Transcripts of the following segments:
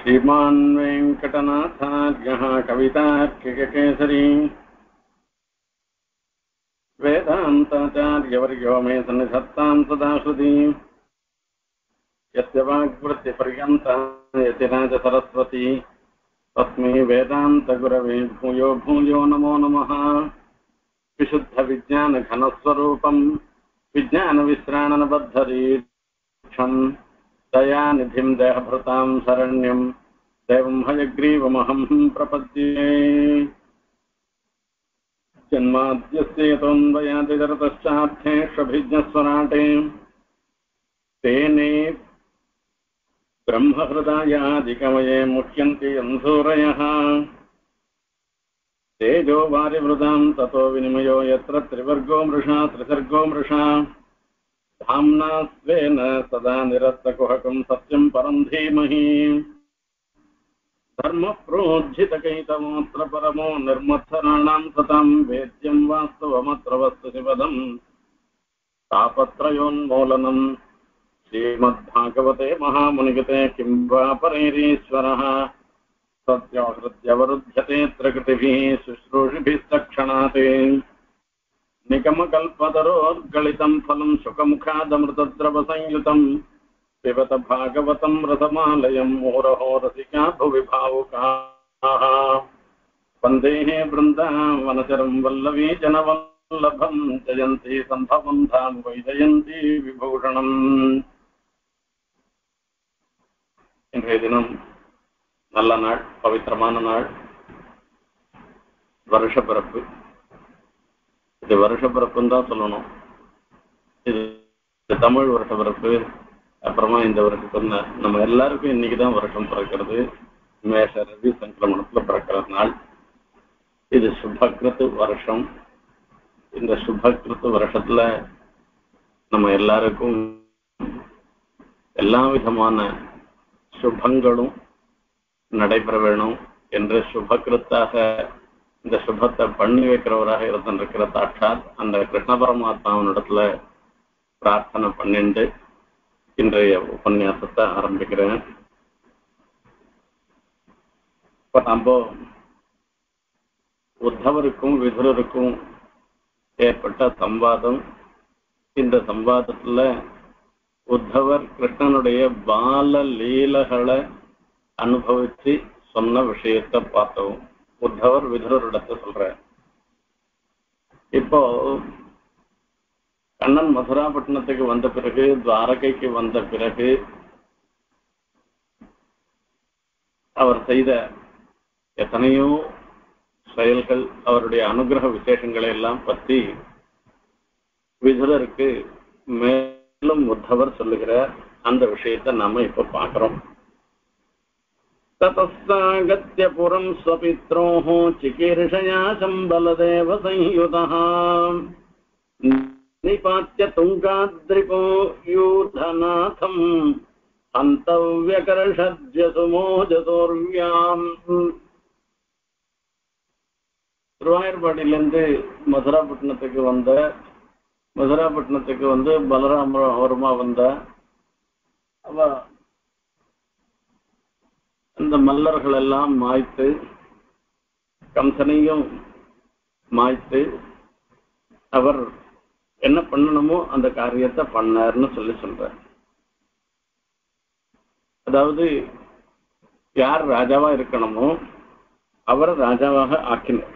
श्रीमान् वेङ्कटनाथार्यः कवितार्किककेसरी वेदान्ताचार्यवर्यो मे सन्निधत्तां सदा हृदि यस्य वाग्वृत्तिपर्यन्ता यतिराज सरस्वती तस्मै वेदान्तगुरवे भूयो भूयो नमो नमः। विशुद्धविज्ञानघनस्वरूपं विज्ञानविश्राणनबद्धरीक्षं दयानिधिं देहभृतां शरण्यं देवं हयग्रीवमहं प्रपद्ये। जन्माद्यस्य यतोऽन्वयादितरतश्चार्थेष्वभिज्ञस्वराटे तेने ब्रह्महृदायादिकमये मुह्यन्ति यन्सूरयः। तेजो वारिवृदां ततो विनिमयो यत्र त्रिवर्गो मृषा त्रिसर्गो मृषा धाम्ना स्वेन सदा निरस्तकुहकं सत्यं परं धीमहि। धर्मप्रोज्झितकैतमोऽत्र परमो निर्मत्सराणां सतां वेद्यं वास्तवमत्र वस्तुशिवदं तापत्रयोन्मूलनं श्रीमद्भागवते महामुनिगते किं वा परैरीश्वरः सत्याहृत्यवरुध्यते त्रिकृतिभिः शुश्रूषिभिस्तक्षणात् निगमकल्पतरोर्गलितं फलं शुकमुखादमृतद्रवसंयुतं पिबत भागवतं रसमालयं मुहुरहो रसिका भुवि भावुकाः। वन्देः वृन्दावनचरं वल्लवी जनवल्लभं जयन्ती सम्भवं धाम वैजयन्ती विभूषणम्। இன்றைய தினம் நல்ல நாள், பவித்திரமான நாள், வருஷ பிறப்பு. இது வருஷ பிறப்புன்னு தான் சொல்லணும். இது தமிழ் வருஷ பிறப்பு. அப்புறமா இந்த வருஷத்துல நம்ம எல்லாருக்கும் இன்னைக்குதான் வருஷம் பிறக்கிறது. மேஷ ரவி சங்கிரமணத்துல பிறக்கிற நாள். இது சுபகிருத்து வருஷம். இந்த சுபகிருத்து வருஷத்துல நம்ம எல்லாருக்கும் எல்லா விதமான சுபங்களும் நடைபெற வேணும் என்று சுபகிருத்தாக இந்த சுபத்தை பண்ணி வைக்கிறவராக இருந்திருக்கிற சாட்சாத் அந்த கிருஷ்ண பரமாத்மாவினிடத்துல பிரார்த்தனை பண்ணிண்டு இன்றைய உபன்யாசத்தை ஆரம்பிக்கிறேன். இப்ப நம்ம உத்தவருக்கும் விதுரருக்கும் ஏற்பட்ட சம்வாதம். இந்த சம்வாதத்துல உத்தவர் கிருஷ்ணனுடைய பால லீலைகளை அனுபவிச்சு சொன்ன விஷயத்தை பார்த்தோம். உத்தவர் விதுரரிடத்தை சொல்ற. இப்போ கண்ணன் மதுராபட்டினத்துக்கு வந்த பிறகு, துவாரகைக்கு வந்த பிறகு அவர் செய்த எத்தனையோ செயல்கள், அவருடைய அனுகிரக விசேஷங்களை எல்லாம் பற்றி விதுரருக்கு மேலும் உத்தவர் சொல்லுகிறார். அந்த விஷயத்தை நாம இப்ப பார்க்கிறோம். ततस्सागत्य पुरं स्वपित्रोः चिकीर्षया शम्बलदेव संयुतः निपात्य तुङ्गाद्रिपो यूधनाथं हन्तव्यकर्षद्य सुमोजसोर्व्याम्. திருவாயூர்பாடியிலிருந்து மதுராபட்டினத்துக்கு வந்து பலராமரமா வந்த அவ அந்த மல்லர்கள் எல்லாம் மாய்த்து, கம்சனையும் மாய்த்து அவர் என்ன பண்ணணுமோ அந்த காரியத்தை பண்ணார்னு சொல்ற. அதாவது யார் ராஜாவா இருக்கணுமோ அவரை ராஜாவாக ஆக்கினார்.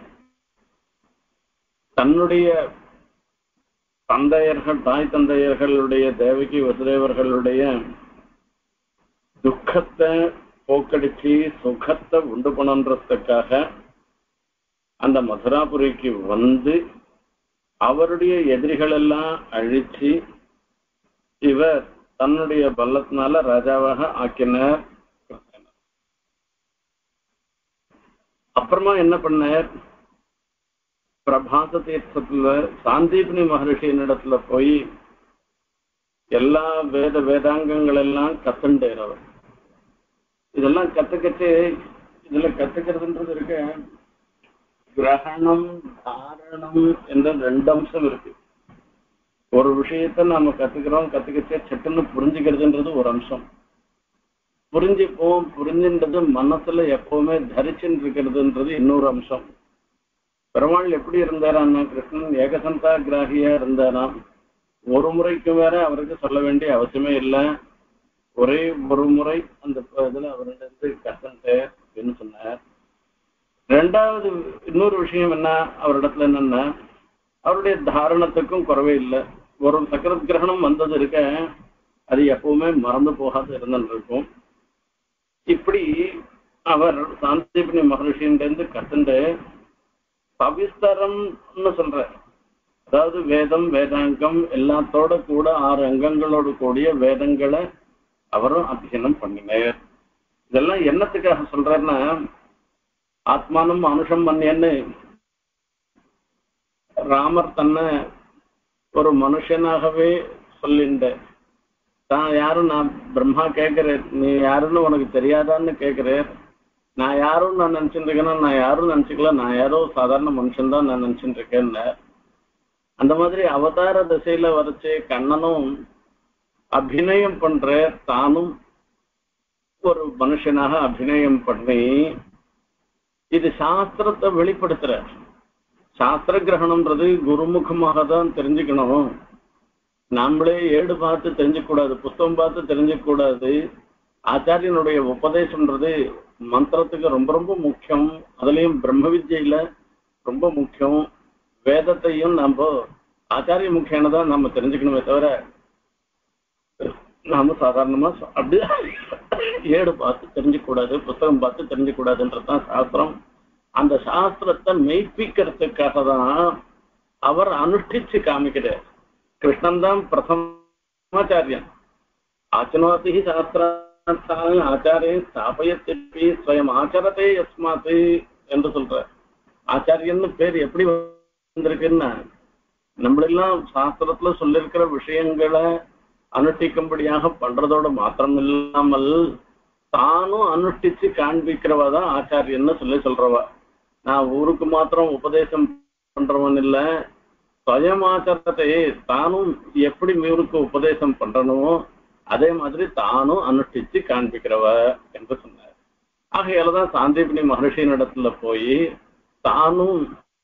தன்னுடைய தந்தையர்கள், தாய் தந்தையர்களுடைய, தேவகி வசுதேவர்களுடைய துக்கத்தை போக்கடிச்சு சுகத்தை உண்டு பண்ணன்றதுக்காக அந்த மதுராபுரிக்கு வந்து அவருடைய எதிரிகள் எல்லாம் அழிச்சு இவர் தன்னுடைய பலத்தினால ராஜாவாக ஆக்கினார். அப்புறமா என்ன பண்ணார்? பிரபாச தீர்த்தத்துல சாந்தீபனி மகர்ஷியினிடத்துல போய் எல்லா வேதாங்கங்கள் எல்லாம் கத்துண்டேறவர். இதெல்லாம் கத்துக்கிட்டு இதுல கத்துக்கிறதுன்றது இருக்க கிரகணம், தாரணம் என்ற 2 அம்சம் இருக்கு. ஒரு விஷயத்த நாம கத்துக்கிறோம், கத்துக்கிட்டே சட்டுன்னு புரிஞ்சுக்கிறதுன்றது ஒரு அம்சம். புரிஞ்சுப்போம். புரிஞ்சுன்றது மனசுல எப்பவுமே தரிச்சுட்டு இருக்கிறதுன்றது இன்னொரு அம்சம். பெருமாள் எப்படி இருந்தாரான்னா, கிருஷ்ணன் ஏகசந்தா கிராகியா இருந்தாராம். ஒரு முறைக்கு வேற அவருக்கு சொல்ல வேண்டிய அவசியமே இல்லை. ஒரே ஒரு முறை அந்த இதுல அவரிடத்து கசன்ட்டு அப்படின்னு சொன்னார். ரெண்டாவது இன்னொரு விஷயம் என்ன அவரிடத்துல என்னன்னா, அவருடைய தாரணத்துக்கும் குறவே இல்லை. ஒரு சக்கரத் கிரகணம் வந்தது இருக்க, அது எப்பவுமே மறந்து போகாது இருந்துட்டு இருக்கும். இப்படி அவர் சாந்தீபனி மகர்ஷியிலிருந்து கத்துண்டு சவிஸ்தரம்னு சொல்ற, அதாவது வேதம் வேதாங்கம் எல்லாத்தோட கூட 6 அங்கங்களோடு கூடிய வேதங்களை அவரும் அத்தியனம் பண்ணினார். இதெல்லாம் என்னத்துக்காக சொல்றாருன்னா, ஆத்மானம் அனுஷம் மன்யன்னு ராமர் தன்னை ஒரு மனுஷனாகவே சொல்லிண்ட, தான் யாரும் நான் பிரம்மா கேட்கிறேன், நீ யாருன்னு உனக்கு தெரியாதான்னு கேட்கிறேன். நான் யாரும் நான் நினைச்சுட்டு இருக்கேன்னா, நான் யாரும் நினைச்சுக்கல, நான் யாரோ சாதாரண மனுஷன்தான் நான் நினைச்சுட்டு இருக்கேன்னு. அந்த மாதிரி அவதார திசையில வரைச்சு கண்ணனும் அபிநயம் பண்ற, தானும் ஒரு மனுஷனாக அபிநயம் பண்ணி இது சாஸ்திரத்தை வெளிப்படுத்துற. சாஸ்திர கிரகணம்ன்றது குருமுகமாக தான் தெரிஞ்சுக்கணும். நம்மளே ஏடு பார்த்து தெரிஞ்சுக்க கூடாது, புத்தகம் பார்த்து தெரிஞ்சுக்க கூடாது. ஆச்சாரியனுடைய உபதேசம்ன்றது மந்திரத்துக்கு ரொம்ப ரொம்ப முக்கியம். அதுலயும் பிரம்ம வித்யில ரொம்ப முக்கியம். வேதத்தையும் நம்ம ஆச்சாரிய முக்கியம்தான் நம்ம தெரிஞ்சுக்கணுமே தவிர நாம சாதாரணமா அப்படி ஏடு பார்த்து தெரிஞ்சுக்க கூடாது, புத்தகம் பார்த்து தெரிஞ்சுக்க கூடாதுன்றதுதான் சாஸ்திரம். அந்த சாஸ்திரத்தை மெய்ப்பிக்கிறதுக்காக தான் அவர் அனுஷ்டிச்சு காமிக்கிறார். கிருஷ்ணன் தான் பிரதமாச்சாரியன். ஆச்சனோதி சாஸ்திரார்த்தான ஆச்சாரிய ஸ்தாபயத்தி ஸ்வயம் ஆச்சரத்தை யஸ்மாத் என்று சொல்ற. ஆச்சாரியன்னு பேர் எப்படி வந்திருக்குன்னா, நம்மளெல்லாம் சாஸ்திரத்துல சொல்லிருக்கிற விஷயங்களை அனுஷ்டிக்கும்படியாக பண்றதோட மாத்திரம் இல்லாமல் தானும் அனுஷ்டிச்சு காண்பிக்கிறவாதான் ஆச்சாரியன்னு சொல்றவா. நான் ஊருக்கு மாத்திரம் உபதேசம் பண்றவன் இல்லை, சுயமாச்சாரத்தை தானும் எப்படி ஊருக்கு உபதேசம் பண்றனோ அதே மாதிரி தானும் அனுஷ்டிச்சு காண்பிக்கிறவ என்று சொன்னார். ஆகையாலதான் சாந்தீபனி மகர்ஷியின் இடத்துல போய் தானும்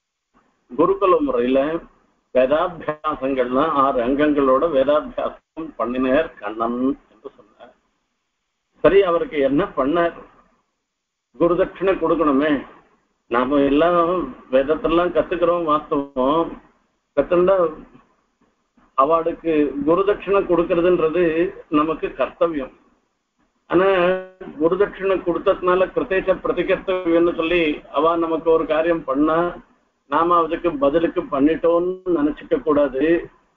குருகுல முறையில வேதாபியாசங்கள்லாம் 6 அங்கங்களோட வேதாபியாசம் பண்ணினார் கண்ணன் என்று சொன்னார். சரி, அவருக்கு என்ன பண்ணார்? குருதட்சிணை கொடுக்கணுமே. நாம எல்லாம் வேதத்தெல்லாம் கத்துக்கிறோம், வாஸ்தவம். கத்துண்டா அவளுக்கு குருதட்சிணை கொடுக்கறதுன்றது நமக்கு கர்த்தவியம். ஆனா குருதட்சிணை கொடுத்ததுனால கிருத்தேச்ச பிரதிகர்த்தவியம்னு சொல்லி அவ நமக்கு ஒரு காரியம் பண்ணா நாம அதுக்கு பதிலுக்கு பண்ணிட்டோம்னு நினைச்சுக்க கூடாது.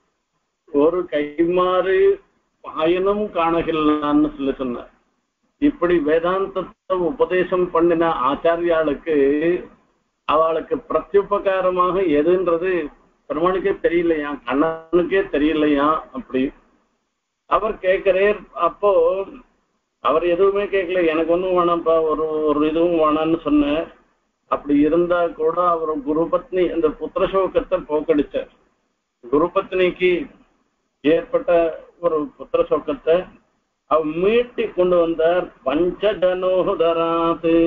ஒரு கைமாறு பயனும் காணகில்லான்னு சொல்லி சொன்ன. இப்படி வேதாந்தத்தை உபதேசம் பண்ணின ஆச்சாரியாளுக்கு அவளுக்கு பிரத்யுபகாரமாக எதுன்றது பெருமானுக்கே தெரியலையா, கண்ணனுக்கே தெரியலையா. அப்படி அவர் கேட்கிறார். அப்போ அவர் எதுவுமே கேட்கல, எனக்கு ஒன்றும் வேணாம்ப்பா, ஒரு இதுவும் வேணான்னு சொன்ன. அப்படி இருந்தா கூட அவர் குருபத்னி அந்த புத்திரசோகத்தை போக்கடிச்சார். குருபத்னிக்கு ஏற்பட்ட ஒரு புத்திரசோகத்தை அவர் மீட்டி கொண்டு வந்தார். பஞ்சஜனோதராது,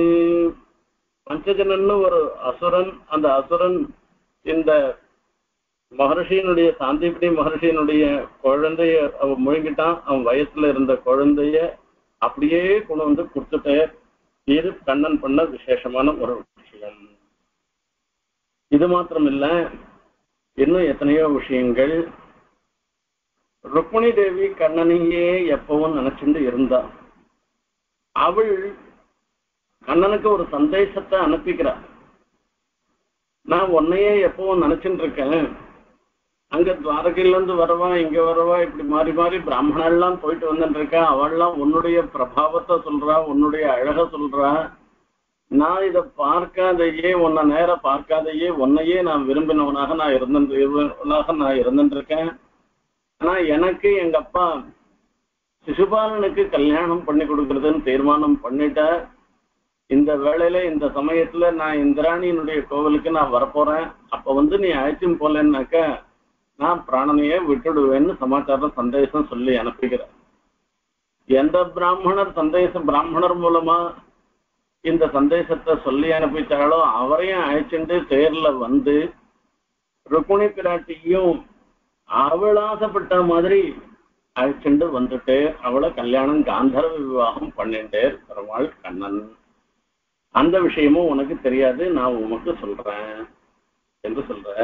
பஞ்சஜனன்னு ஒரு அசுரன். அந்த அசுரன் இந்த மகர்ஷியினுடைய சாந்தீபனி மகர்ஷியினுடைய குழந்தைய அவன் முழுங்கிட்டான். அவன் வயசுல இருந்த குழந்தைய அப்படியே கொண்டு வந்து கொடுத்துட்டார். இது கண்ணன் பண்ண விசேஷமான ஒரு விஷயம். இது மாத்திரம் இல்ல, இன்னும் எத்தனையோ விஷயங்கள். ருக்மிணி தேவி கண்ணனையே எப்பவும் நினைச்சுட்டு இருந்தா. அவள் கண்ணனுக்கு ஒரு சந்தேசத்தை அனுப்பிக்கிறார். நான் உன்னையே எப்பவும் நினைச்சுட்டு இருக்கேன். அங்க துவாரகையில இருந்து வரவா, இங்க வரவா, இப்படி மாறி மாறி பிராமணெல்லாம் போயிட்டு வந்துட்டு இருக்கா. அவள்லாம் உன்னுடைய பிரபாவத்தை சொல்றா, உன்னுடைய அழக சொல்றா. நான் இதை பார்க்காதையே, உன்னை நேர பார்க்காதையே உன்னையே நான் விரும்பினவனாக நான் இருந்துட்டு இருக்கேன். ஆனா எனக்கு எங்க அப்பா சிசுபாலனுக்கு கல்யாணம் பண்ணி கொடுக்கறதுன்னு தீர்மானம் பண்ணிட்ட. இந்த வேளையில இந்த சமயத்துல நான் இந்திராணியினுடைய கோவிலுக்கு நான் வரப்போறேன். அப்ப நீ அழைச்சும் போலன்னாக்க நான் பிராணனையே விட்டுடுவேன்னு சமாச்சாரம் சந்தேசம் சொல்லி அனுப்புகிறேன். எந்த பிராமணர் மூலமா இந்த சந்தேசத்தை சொல்லி அனுப்பிச்சாலோ அவரையும் அழைச்சிட்டு தேர்ல வந்து ருக்மிணி பிராட்டியும் அவள் ஆசைப்பட்ட மாதிரி அழைச்சிட்டு வந்துட்டு அவளை கல்யாணம் காந்தர்வ விவாகம் பண்ணிட்டே பெருமாள் கண்ணன். அந்த விஷயமும் உனக்கு தெரியாது, நான் உனக்கு சொல்றேன் என்று சொல்ற.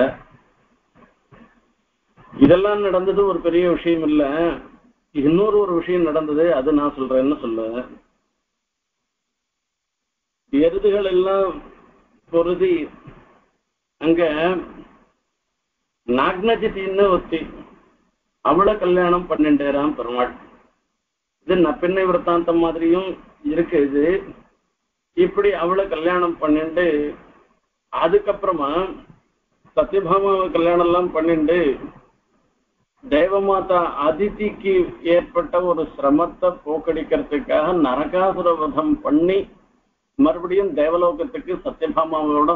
இதெல்லாம் நடந்தது ஒரு பெரிய விஷயம் இல்ல, இன்னொரு விஷயம் நடந்தது, அது நான் சொல்றேன்னு சொல்லுவேன். எருதுகள் எல்லாம் பொருதி அங்க நாக்னஜித்தின்னு ஒத்தி அவளை கல்யாணம் பண்ணிட்டேராம் பெருமாள். இது நப்பிண்ணை விரத்தாந்தம் மாதிரியும் இருக்கு. இது இப்படி அவளை கல்யாணம் பண்ணிட்டு அதுக்கப்புறமா சத்யபாமாவை கல்யாணம் எல்லாம் பண்ணிட்டு தேவமாதா அதிதிக்கு ஏற்பட்ட ஒரு சிரமத்தை போக்கடிக்கிறதுக்காக நரகாசுர வதம் பண்ணி மறுபடியும் தேவலோகத்துக்கு சத்யபாமாவோட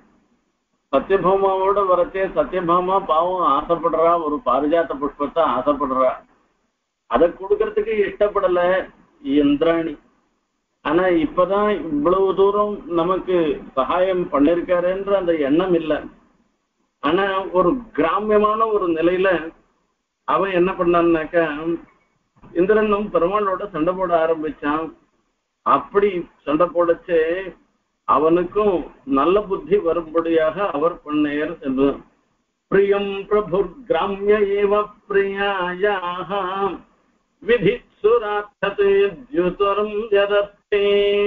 வரச்சே சத்யபாமா பாவம் ஆசைப்படுறா, ஒரு பாரிஜாத்த புஷ்பத்தை ஆசைப்படுறா. அதை கொடுக்கறதுக்கு இஷ்டப்படல இந்திராணி. ஆனா இப்பதான் இவ்வளவு தூரம் நமக்கு சகாயம் பண்ணிருக்காருன்ற அந்த எண்ணம் இல்லை. ஆனா ஒரு கிராமியமான ஒரு நிலையில அவன் என்ன பண்ணான்னாக்கா இந்திரனும் பெருமாளோட சண்டை போட ஆரம்பிச்சான். அப்படி சண்டை போடச்சே அவனுக்கும் நல்ல புத்தி வரும்படியாக அவர் பண்ணேர் என்று பிரியம் பிரபு கிராமிய ஏவ பிரியாயாக விதி சுராத்தம் ஜதத்தே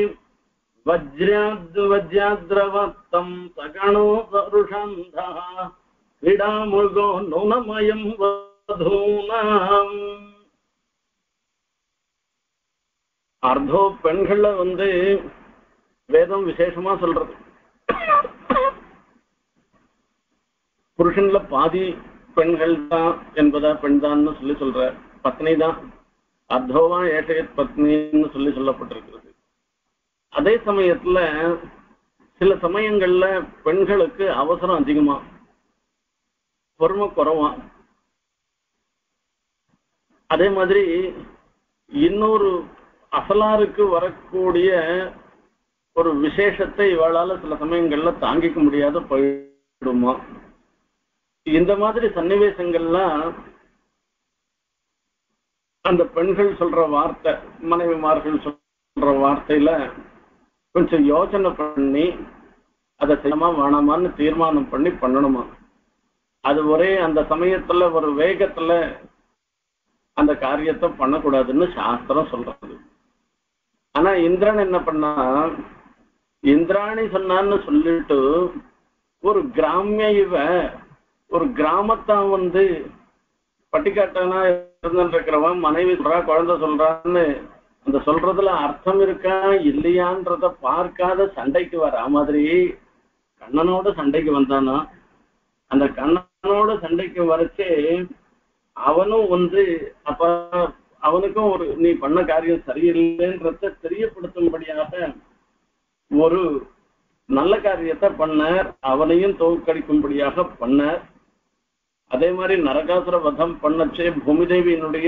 வஜ்ராத்வஜ்ராத்ரவத்தம் சகணோ சருஷந்தா விடாமுகோ நுணமயம் வதூனாம். அர்த்தோ பெண்கள்ல வேதம் விசேஷமா சொல்றது. புருஷன்ல பாதி பெண்கள் தான் என்பதா பெண் தான் சொல்ற பத்னி தான் அர்த்தோவா ஏஷயத் பத்னின்னு சொல்லப்பட்டிருக்கிறது. அதே சமயத்துல சில சமயங்கள்ல பெண்களுக்கு அவசரம் அதிகமா, பொறுமை குறைவா. அதே மாதிரி இன்னொரு அசலாருக்கு வரக்கூடிய ஒரு விசேஷத்தை இவளால சில சமயங்கள்ல தாங்கிக்க முடியாத போயிடுமா. இந்த மாதிரி சன்னிவேசங்கள்லாம் அந்த பெண்கள் சொல்ற வார்த்தை, மனைவிமார்கள் சொல்ற வார்த்தையில கொஞ்சம் யோசனை பண்ணி அதை செய்யணுமா வேணாமான்னு தீர்மானம் பண்ணி பண்ணணுமா. அது ஒரே அந்த சமயத்துல ஒரு வேகத்துல அந்த காரியத்தை பண்ணக்கூடாதுன்னு சாஸ்திரம் சொல்றது. ஆனா இந்திரன் என்ன பண்ணா, இந்திராணி சொன்னான்னு சொல்லிட்டு ஒரு கிராமிய ஒரு கிராமத்தான் பட்டிக்காட்டானா இருந்துருக்கிறவன் மனைவி சொல்றா, குழந்தை சொல்றான்னு அந்த சொல்றதுல அர்த்தம் இருக்கா இல்லையான்றத பார்க்காத சண்டைக்கு வரா மாதிரி கண்ணனோட சண்டைக்கு வந்தானா. அந்த கண்ணனோட சண்டைக்கு வரைச்சு அவனும் அப்ப அவனுக்கும் ஒரு நீ பண்ண காரியம் சரியில்லைன்றத தெரியப்படுத்தும்படியாக ஒரு நல்ல காரியத்தை பண்ணார், அவனையும் தோற்கடிக்கும்படியாக பண்ணார். அதே மாதிரி நரகாசுர வதம் பண்ணச்சே பூமிதேவியினுடைய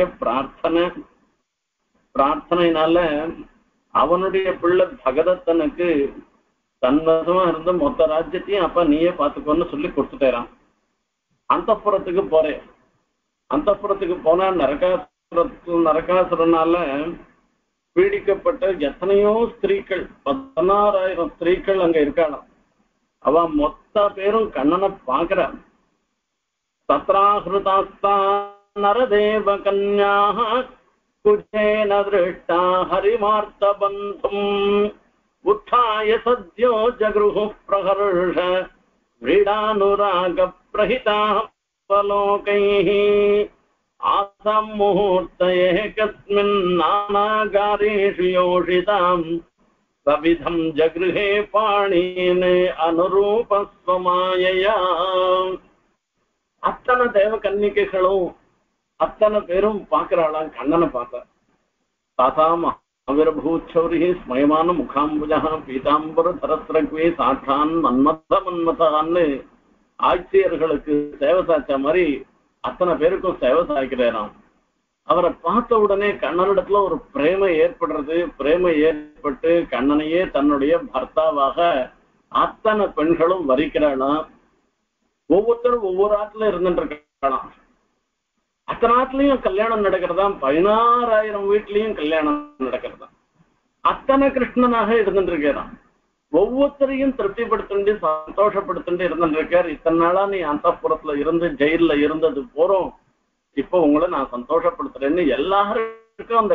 பிரார்த்தனையினால அவனுடைய பிள்ளை பகதத்தனுக்கு தன்வசமா இருந்த மொத்த ராஜ்யத்தையும் அப்ப நீயே பார்த்துக்கோன்னு சொல்லி கொடுத்துட்டேரான். அந்தப்புறத்துக்கு போறேன். அந்தப்புறத்துக்கு போனா நரகாசுரனால பீடிக்கப்பட்ட எத்தனையோ ஸ்திரீகள், 16,000 ஸ்திரீகள் அங்க இருக்காளாம். அவ மொத்த பேரும் கண்ணனை பாக்குறான். தத்ராஹிருதாஸ்தா நரதேவ கன்யாஹ குஜேன திருஷ்டா ஹரிமார்த்த பந்தும் உத்தாய சத்யோ ஜக்ருஹு பிரஹர்ஷ விடானுராக பிரஹிதா பலோகைஹி ஆசம் முஹூர்த்தயே கஸ்மின் நானாகாரேஷு யோஷிதாம் சவிதம் ஜக்ருஹே பாணீனே அனுரூபஸ்வமாயயா. அத்தனை தேவ கன்னிகைகளும் அத்தனை பேரும் பாக்குறாளாம் கண்ணனை பார்க்க. தாசாம் அவிரபூச்சௌரி ஸ்மயமான முகாம்புஜா பீதாம்பர சரஸ்ரக்வே சாட்சான் மன்மதான்னு ஆட்சியர்களுக்கு சேவை சாய்ச்ச மாதிரி அத்தனை பேருக்கும் சேவை சாய்க்கிறாராம். அவரை பார்த்த உடனே கண்ணனிடத்துல ஒரு பிரேமை ஏற்படுறது. பிரேமை ஏற்பட்டு கண்ணனையே தன்னுடைய பர்த்தாவாக அத்தனை பெண்களும் வரிக்கிறாளாம். ஒவ்வொருத்தரும் ஒவ்வொரு ஆத்துல இருந்துட்டு இருக்கலாம். அத்தனை ஆத்துலயும் கல்யாணம் நடக்கிறதாம். 16,000 வீட்லயும் கல்யாணம் நடக்கிறதாம். அத்தனை கிருஷ்ணனாக இருந்துட்டு இருக்கிறான். ஒவ்வொருத்தரையும் திருப்திப்படுத்திட்டு சந்தோஷப்படுத்திட்டு இருந்துட்டு இருக்கார். இத்தனை நாளா நீ அந்தப்புறத்துல இருந்து ஜெயில இருந்தது போறோம், இப்ப உங்களை நான் சந்தோஷப்படுத்துறேன்னு எல்லாருக்கும் அந்த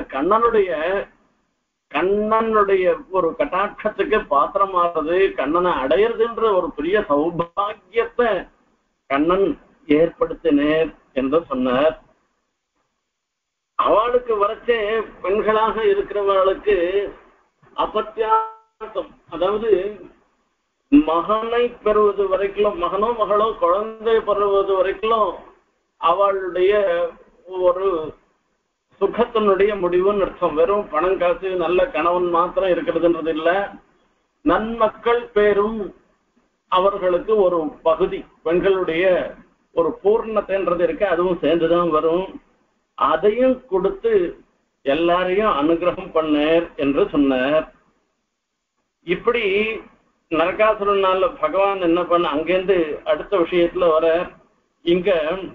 கண்ணனுடைய ஒரு கட்டாட்சத்துக்கு பாத்திரமாறது, கண்ணனை அடையிறதுன்ற ஒரு பெரிய சௌபாகியத்தை கண்ணன் ஏற்படுத்தினேர் என்று சொன்னார். அவளுக்கு வரைச்சே பெண்களாக இருக்கிறவர்களுக்கு அபத்தியாசம், அதாவது மகனை பெறுவது வரைக்கும், மகனோ மகளோ குழந்தை பெறுவது வரைக்கும் அவளுடைய ஒரு சுகத்தினுடைய முடிவுன்னு அர்த்தம். வெறும் பணம் காசு நல்ல கணவன் மாத்திரம் இருக்கிறதுன்றது இல்ல, நன்மக்கள் பேரும் அவர்களுக்கு ஒரு பகுதி, பெண்களுடைய ஒரு பூர்ணத்தைன்றது இருக்கு, அதுவும் சேர்ந்துதான் வரும். அதையும் கொடுத்து எல்லாரையும் அனுகிரகம் பண்ணார் என்று சொன்னார். இப்படி நரகாசுரனால பகவான் என்ன பண்ண, அங்கேருந்து அடுத்த விஷயத்துல வர, இங்க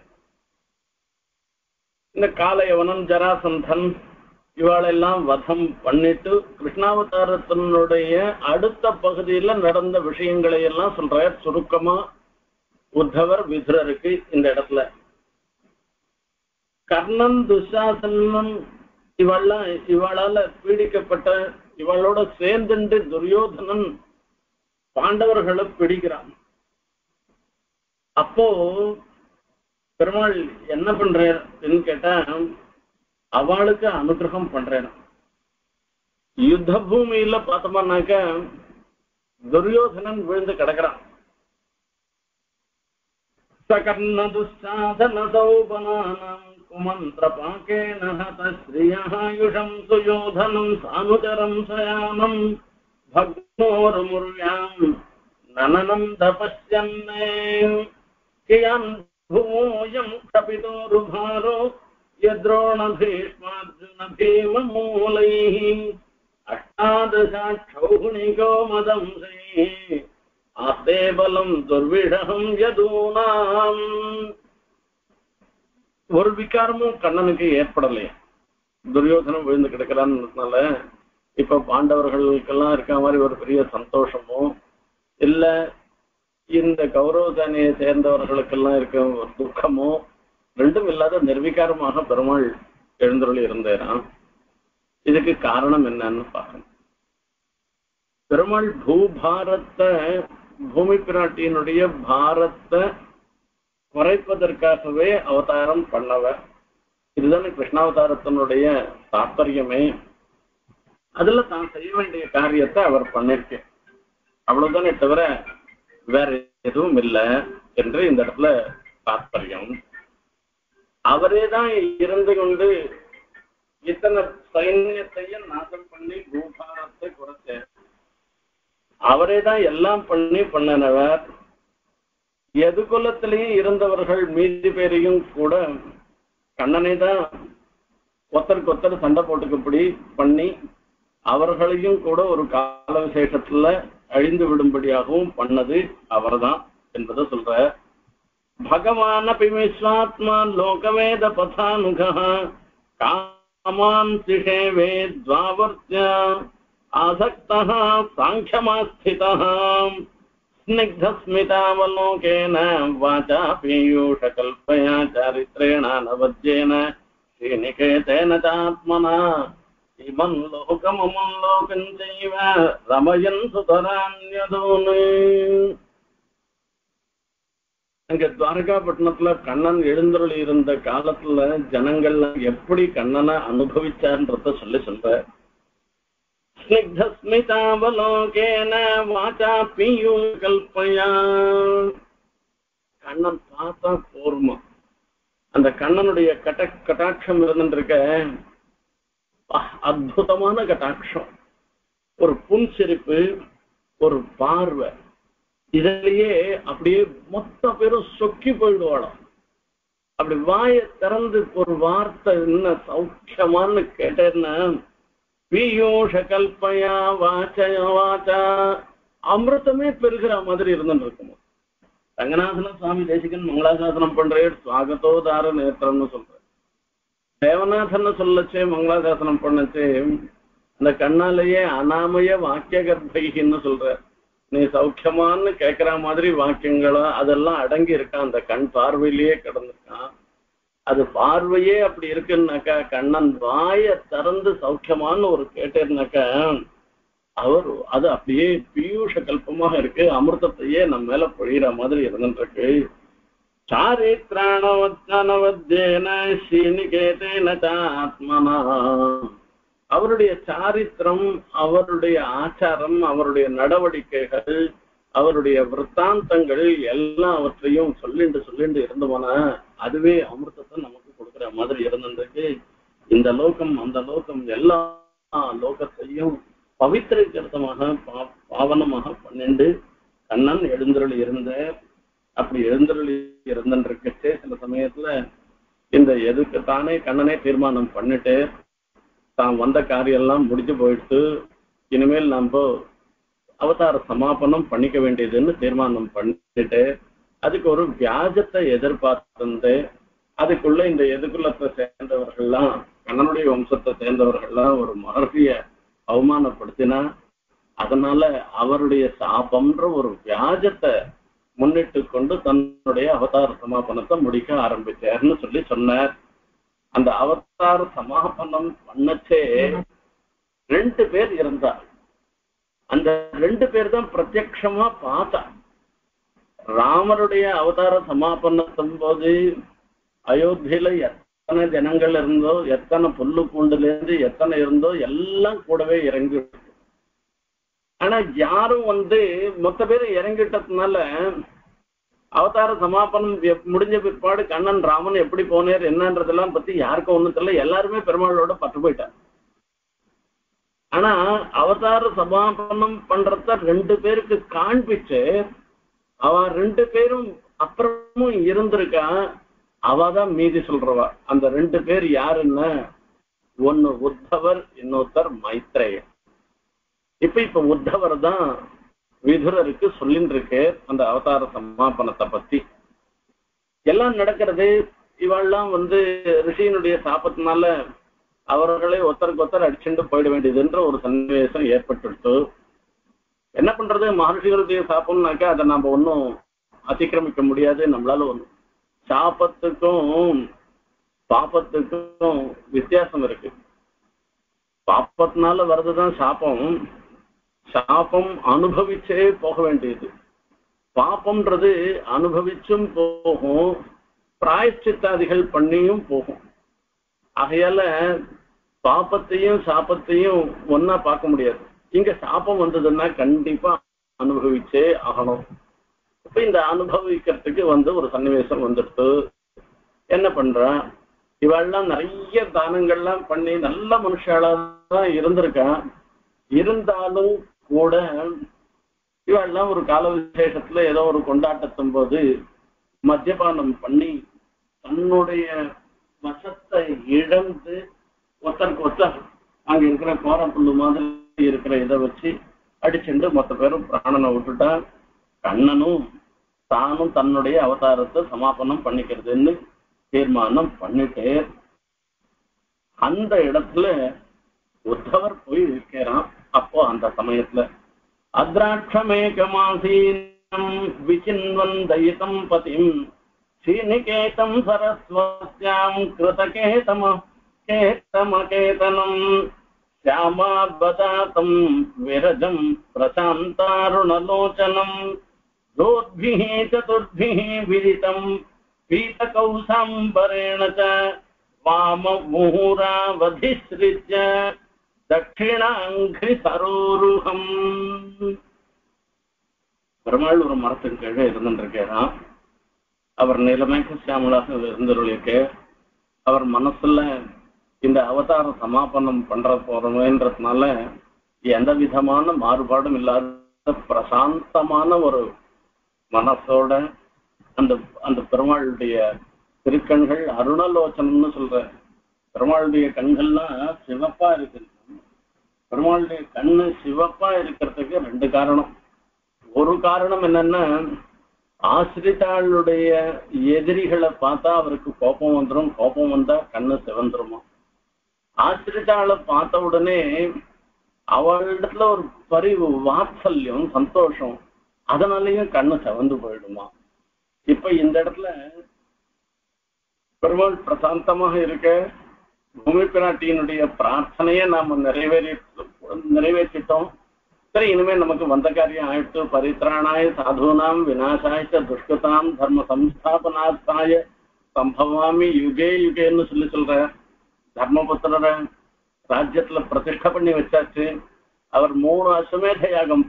இந்த காலயவனன் ஜராசந்தன் இவாளெல்லாம் வதம் பண்ணிட்டு கிருஷ்ணாவதாரத்தினுடைய அடுத்த பகுதியில நடந்த விஷயங்களை எல்லாம் சொல்றார் சுருக்கமா உத்தவர் விதுரருக்கு. இந்த இடத்துல கர்ணன் துஷாசனன் இவாளால பீடிக்கப்பட்ட, இவளோட சேர்ந்து துரியோதனன் பாண்டவர்களை பிடிக்கிறான். அப்போ பெருமாள் என்ன பண்றேன்னு கேட்டா, அவளுக்கு அனுகிரகம் பண்றேன். யுத்த பூமியில பார்த்தோம்னாக்க துரியோதனன் விழுந்து கிடக்கிறான். சகர்ண துஷாசன சௌபனானம் குமந்திர பாகேன ஹத ஸ்ரீயாயுஷம் சுயோதனம் சானுஜரம் சயானம் பக்னோர்முர்யாம் நனனம் தபஸ்யன்னே கியான் பூயம் கபிதோருபாரோ யத்ரோண பீஷ்மார்ஜுன பீம மூலைः அஷ்டாதசாட்சௌகுணிகோ மதம்சைः ஆஸ்தே பலம் துர்விடகம் யதூனாம். ஒரு விகாரமும் கண்ணனுக்கு ஏற்படலையா. துரியோதனம் விழுந்து கிடக்கிறான்னு இப்ப பாண்டவர்களுக்கெல்லாம் இருக்க மாதிரி ஒரு பெரிய சந்தோஷமோ இல்ல இந்த கௌரவதானியை சேர்ந்தவர்களுக்கெல்லாம் இருக்க ஒரு துக்கமோ ரெண்டும் இல்லாத நிர்விகாரமாக பெருமாள் எழுந்தருளி இருந்தேரான். இதுக்கு காரணம் என்னன்னு பார்க்கணும். பெருமாள் பூமி பிராட்டியினுடைய பாரத்தை குறைப்பதற்காகவே அவதாரம் பண்ணவர். இதுதானே கிருஷ்ணாவதாரத்தினுடைய தாற்பயமே. அதுல தான் செய்ய வேண்டிய காரியத்தை அவர் பண்ணிருக்கேன், அவ்வளவுதானே தவிர வேற எதுவும் இல்லை என்று இந்த இடத்துல தாற்பயம். அவரேதான் இருந்து கொண்டு இத்தனை சைன்யத்தையும் நாசம் பண்ணி பூபாரத்தை குறைச்சார். அவரேதான் எல்லாம் பண்ணனவர். எதுகுலத்திலையும் இருந்தவர்கள் மீதி பேரையும் கூட கண்ணனை தான் ஒத்தருக்கு ஒத்தர் சண்டை போட்டுக்கப்படி பண்ணி அவர்களையும் கூட ஒரு கால விசேஷத்துல அழிந்து விடும்படியாகவும் பண்ணது அவர்தான் என்பதை சொல்ற. பகவான் விஸ்வாத்மா லோகவேத பதானுகா காமான் சிஷேவே துவாவர்த்யா ஆசக்தः சாங்கியமாஸ்திதः ஸ்னிக்தஸ்மிதாவலோகேன வாசா பீயூஷகல்பயா சாரித்ரேண நவத்யேன ஸ்ரீநிகேதேன சாத்மனா இமன் லோகமமும் லோகஞ்சைவ ரமயன் சுதரான்யதூனு. அங்க துவாரகாப்பட்டினத்துல கண்ணன் எழுந்தருளி இருந்த காலத்துல ஜனங்கள் எப்படி கண்ணனை அனுபவிச்சார்ன்றத சொல்ற. ஸ்னிக்தஸ்மிதாவலோகேன வாசா பீயூஷகல்பயா. கண்ணன் பார்த்தா போர்மா. அந்த கண்ணனுடைய கட்டாட்சம் இருந்துருக்க அற்புதமான கட்டாட்சம். ஒரு புன்சிரிப்பு, ஒரு பார்வை, இதிலேயே அப்படியே மொத்த பேரும் சொக்கி போயிடுவாளாம். அப்படி வாயை திறந்து ஒரு வார்த்தை என்ன சௌக்கியமான்னு கேட்டேன்னா பீயூஷ கல்பயா வாச்சயா வாச்சா அமிர்தமே பெருகிற மாதிரி இருந்துட்டு இருக்குமா. ரங்கநாதன சுவாமி தேசிகன் மங்களாசாசனம் பண்றேன் சுவாகத்தோதார நேத்திரம்னு சொல்றேன். தேவநாதன் சொல்லச்சே மங்களாசாசனம் பண்ணச்சே அந்த கண்ணாலேயே அனாமய வாக்கிய கர்ப்பைன்னு சொல்ற. நீ சௌக்கியமான்னு கேட்கிற மாதிரி வாக்கியங்களோ அதெல்லாம் அடங்கி இருக்கான். அந்த கண் பார்வையிலேயே கிடந்திருக்கான். அது பார்வையே அப்படி இருக்குன்னாக்கா கண்ணன் வாயை திறந்து சௌக்கியமான்னு ஒரு கேட்டேன்னாக்கா அவர் அது அப்படியே பியூஷ கல்பமாக இருக்கு. அமிர்தத்தையே நம்ம மேல பொழிகிற மாதிரி இருந்துருக்கு. சாரித்ராணவத்னவத்யேன ஸ்ரீநிகேதேன ஆத்மனா அவருடைய சாரித்திரம், அவருடைய ஆச்சாரம், அவருடைய நடவடிக்கைகள், அவருடைய விற்த்தாந்தங்கள் எல்லாவற்றையும் சொல்லிண்டு இருந்தோம்னா அதுவே அமிர்தத்தை நமக்கு கொடுக்குற மாதிரி இருந்திருக்கு. இந்த லோகம் அந்த லோகம் எல்லா லோகத்தையும் பவித்திரமாக பாவனமாக பன்னெண்டு கண்ணன் எழுந்தருளி இருந்த. அப்படி எழுந்தருளி இருந்துருக்கச்சே சில சமயத்துல இந்த எதுக்கு தானே கண்ணனே தீர்மானம் பண்ணிட்டு தான் வந்த காரியம் எல்லாம் முடிஞ்சு போயிட்டு இனிமேல் நம்ம அவதார சமாபனம் பண்ணிக்க வேண்டியதுன்னு தீர்மானம் பண்ணிட்டு அதுக்கு ஒரு வியாஜத்தை எதிர்பார்த்து அதுக்குள்ள இந்த எதுக்குள்ளத்தை சேர்ந்தவர்கள்லாம் கண்ணனுடைய வம்சத்தை சேர்ந்தவர்கள்லாம் ஒரு மகர்ஷிய அவமானப்படுத்தினா அதனால அவருடைய சாபம்ன்ற ஒரு வியாஜத்தை முன்னிட்டு கொண்டு தன்னுடைய அவதார சமாபனத்தை முடிக்க ஆரம்பிச்சார்னு சொல்லி சொன்னார். அந்த அவதார சமாபனம் பண்ணச்சே 2 பேர் இருந்தார். அந்த 2 பேர் தான் பிரத்யக்ஷமா பார்த்தா. ராமருடைய அவதார சமாபனத்தின் போது அயோத்தியில எத்தனை ஜனங்கள் இருந்தோ, எத்தனை புல்லு பூண்டுல இருந்து எத்தனை இருந்தோ எல்லாம் கூடவே இறங்கி. ஆனா யாரும் மொத்த பேரும் இறங்கிட்டதுனால அவதார சமாபனம் முடிஞ்ச பிற்பாடு கண்ணன் ராமன் எப்படி போனார் என்னன்றதெல்லாம் பத்தி யாருக்கும் ஒண்ணும் தெரியல. எல்லாருமே பெருமாளோட பட்டு போயிட்டார். ஆனா அவதார சமாபனம் பண்றத 2 பேருக்கு காண்பிச்சு அவ 2 பேரும் அப்புறமும் இருந்திருக்கா. அவதான் மீதி சொல்றவா. அந்த 2 பேர் யாருன்னா ஒன்னு உத்தவர், இன்னொருத்தர் மைத்ரேயன். இப்ப உத்தவர் தான் விதுரருக்கு சொல்லிட்டு இருக்கு அந்த அவதார சமாபனத்தை பத்தி. எல்லாம் நடக்கிறது. இவெல்லாம் ரிஷியினுடைய சாபத்தினால அவர்களை ஒருத்தருக்கு ஒருத்தர் அடிச்சுட்டு போயிட வேண்டியதுன்ற ஒரு சன்னிவேசம் ஏற்பட்டு என்ன பண்றது? மகர்ஷிகளுடைய சாப்பம்னாக்கா அதை நம்ம ஒன்னும் அதிக்கிரமிக்க முடியாது. நம்மளால சாபத்துக்கும் பாப்பத்துக்கும் வித்தியாசம் இருக்கு. பாப்பத்தினால வர்றதுதான் சாபம். சாபம் அனுபவிச்சே போக வேண்டியது. பாப்பம்ன்றது அனுபவிச்சும் போகும், பிராயச்சித்தாதிகள் பண்ணியும் போகும். ஆகையால பாப்பத்தையும் சாபத்தையும் ஒன்னா பார்க்க முடியாது. இங்க சாபம் வந்ததுன்னா கண்டிப்பா அனுபவிச்சே ஆகணும். இப்ப இந்த அனுபவிக்கிறதுக்கு ஒரு சன்னிவேசம் வந்துட்டு என்ன பண்றா? இவெல்லாம் நிறைய தானங்கள்லாம் பண்ணி நல்ல மனுஷாலதான் இருந்திருக்கான். இருந்தாலும் கூட இவெல்லாம் ஒரு கால விசேஷத்துல ஏதோ ஒரு கொண்டாட்டத்தும் போது மத்தியபானம் பண்ணி தன்னுடைய வசத்தை இழந்து ஒருத்தருக்கு ஒருத்தர் அங்க இருக்கிற கோரப்புல்லு மாதிரி இருக்கிற இதை வச்சு அடிச்சுட்டு மொத்த பேரும் பிராணனை விட்டுட்டா. கண்ணனும் தானும் தன்னுடைய அவதாரத்தை சமாபனம் பண்ணிக்கிறதுன்னு தீர்மானம் பண்ணிட்டு அந்த இடத்துல உத்தவர் போய் இருக்கிறான். அப்போ அந்த சமயத்துல அத்ராட்சமேகமாசீனம் விசின்வந்தயிதம் பதிம் ஸ்ரீநிகேதம் சரஸ்வத்யாம் கிருதகேதமகேதனம் श्यामाद्वदातं विरजं प्रशान्तारुणलोचनं दोर्भिः चतुर्भिः विदितं पीतकौशाम्बरेण च वाममुहुरावधिसृज्य दक्षिणाङ्घ्रिसरोरुहम् பெருமாள் ஒரு மரத்தின் கீழே இருந்துருக்கிறான். அவர் நிலைமைக்கு சியாமலாக இருந்துருக்க அவர் மனசுல இந்த அவதார சமாபனம் பண்ற போறதுனால எந்த விதமான மாறுபாடும் இல்லாத பிரசாந்தமான ஒரு மனசோட அந்த அந்த பெருமாளுடைய திருக்கண்கள் அருணலோச்சனம்னு சொல்ற. பெருமாளுடைய கண்கள்லாம் சிவப்பா இருக்கு. பெருமாளுடைய கண்ணு சிவப்பா இருக்கிறதுக்கு ரெண்டு காரணம். ஒரு காரணம் என்னன்னா, ஆசிரித்தாளுடைய எதிரிகளை பார்த்தா அவருக்கு கோபம் வந்துடும், கோபம் வந்தா கண்ணு சிவந்துருமா. ஆசிரித்தாளை பார்த்த உடனே அவளிடத்துல ஒரு பரிவு, வாத்சல்யம், சந்தோஷம், அதனாலயும் கண்ணு சிவந்து போயிடுமா. இப்ப இந்த இடத்துல பெருமாள் பிரசாந்தமாக இருக்க பூமி பிராட்டியினுடைய பிரார்த்தனையை நாம நிறைவேற்றிட்டோம். சரி, இனிமே நமக்கு வந்த காரியம் ஆயிடுத்து. பரித்ராணாய சாதுனாம் விநாசாய துஷ்கதாம் தர்ம சம்ஸ்தாபனார்த்தாய சம்பவாமி யுகே யுகேன்னு சொல்ற. தர்மபுத்திரரை ராஜ்யத்துல பிரதிஷ்டை பண்ணி வச்சாச்சு. அவர் 3 அஸ்வமேத யாகம்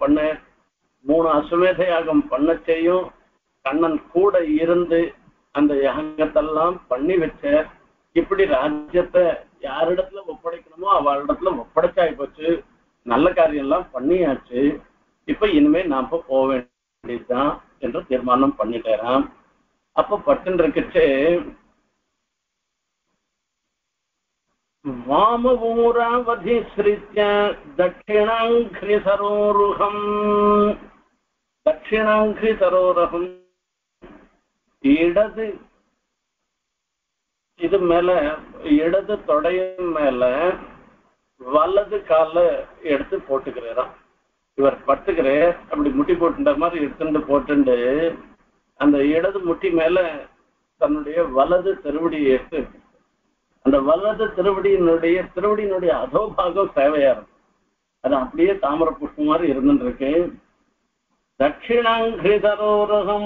பண்ண செய்யும் கண்ணன் கூட இருந்து அந்த யாகத்தெல்லாம் பண்ணி வச்ச. இப்படி ராஜ்யத்தை யாரிடத்துல ஒப்படைக்கணுமோ அவளிடத்துல ஒப்படைச்சாய் போச்சு. நல்ல காரியம் எல்லாம் பண்ணியாச்சு. இப்ப இனிமே நாம போக வேண்டியதுதான் என்று தீர்மானம் பண்ணிட்டேராம். அப்ப பட்டுன்னு இருக்குச்சு, வாமவூராவதி ஸ்ரீத்ய தட்சிணாங்கிரி சரோரகம் இடது இது மேல, இடது தொடையின் மேல வலது கால எடுத்து போட்டுக்கிறாராம். இவர் பட்டுக்கிறேன் அப்படி முட்டி போட்டுட்ட மாதிரி எடுத்துட்டு போட்டுண்டு அந்த இடது முட்டி மேல தன்னுடைய வலது திருவடியை எடுத்து, அந்த வலது திருவடியினுடைய அதோபாகம் சேவையா இருக்கும். அது அப்படியே தாமரை புஷ்பம் மாதிரி இருந்துட்டு இருக்கு. தட்சிணாங்கிரிதரோரகம்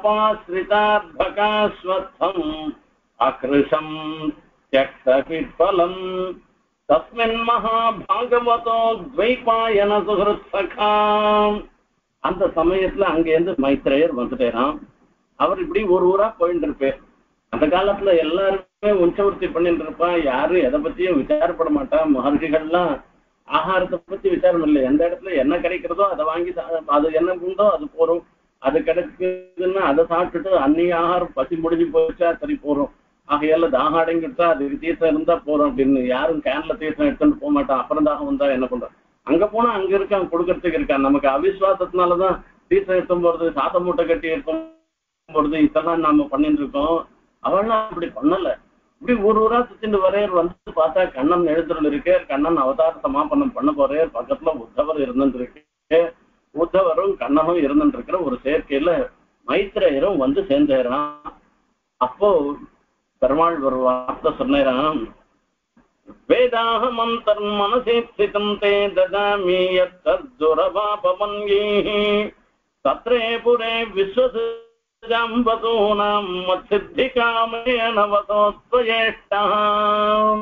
அபாஸ்ரிதார்பகாஸ்வத்தம் அக்ருஷம் த்யக்தபிட்பலம் தஸ்மின் மகாபாகவதோ துவைபாயன சுஹ்ருத் சகாம். அந்த சமயத்துல அங்கேருந்து மைத்ரேயர் வந்துட்டேராம். அவர் இப்படி ஒரு ஊரா போயிட்டு இருப்பேன். அந்த காலத்துல எல்லாருமே உஞ்சவர்த்தி பண்ணிட்டு இருப்பா. யாரும் எதை பத்தியும் விசாரப்பட மாட்டா. மகர்ஷிகள்லாம் ஆகாரத்தை பத்தி விசாரம் இல்லை. எந்த இடத்துல என்ன கிடைக்கிறதோ அதை வாங்கி, அது என்ன உண்டோ அது போறோம். அது கிடைக்குதுன்னா அதை சாப்பிட்டுட்டு அன்னைய ஆகாரம் பசி முடிஞ்சு போச்சா சரி போறோம். ஆகையால தாகம் அடங்கிட்டா அதுக்கு தீர்த்தம் இருந்தா போறோம் அப்படின்னு யாரும் கேன்ல தீர்த்தம் எடுத்துட்டு போக மாட்டான். அப்புறம் தாகம் வந்தா என்ன பண்றோம், அங்க போனா அங்க இருக்கான், கொடுக்கறதுக்கு இருக்கான். நமக்கு அவிசுவாசத்தினாலதான் தீர்த்தம் எடுத்தும் போறது, சாத்த மூட்டை கட்டி எடுத்தும் போறது, இதெல்லாம் நாம பண்ணிட்டு இருக்கோம். அவள்லாம் அப்படி பண்ணல. இப்படி ஒரு ஊரா சுத்திட்டு வரையர் வந்து பார்த்தா கண்ணன் எழுத்துறது இருக்கு. கண்ணன் அவதார சமாபனம் பண்ண போறார். பக்கத்துல உத்தவர் இருந்துட்டு இருக்கு. உத்தவரும் கண்ணனும் இருந்துட்டு இருக்கிற ஒரு சேர்க்கையில மைத்ரேயரும் வந்து சேர்ந்துறான். அப்போ பெருமாள் ஒரு வார்த்தை சொன்னாராம், வேதாக மந்தர் மனசேப்சிதம் தே ததாமி யத்ததுரபாபவன்யீ தத்ரே புரே விஸ்வஜாம்பதூனாம் மத்சித்திகாமேன வசோத்வயேஷ்டாம்.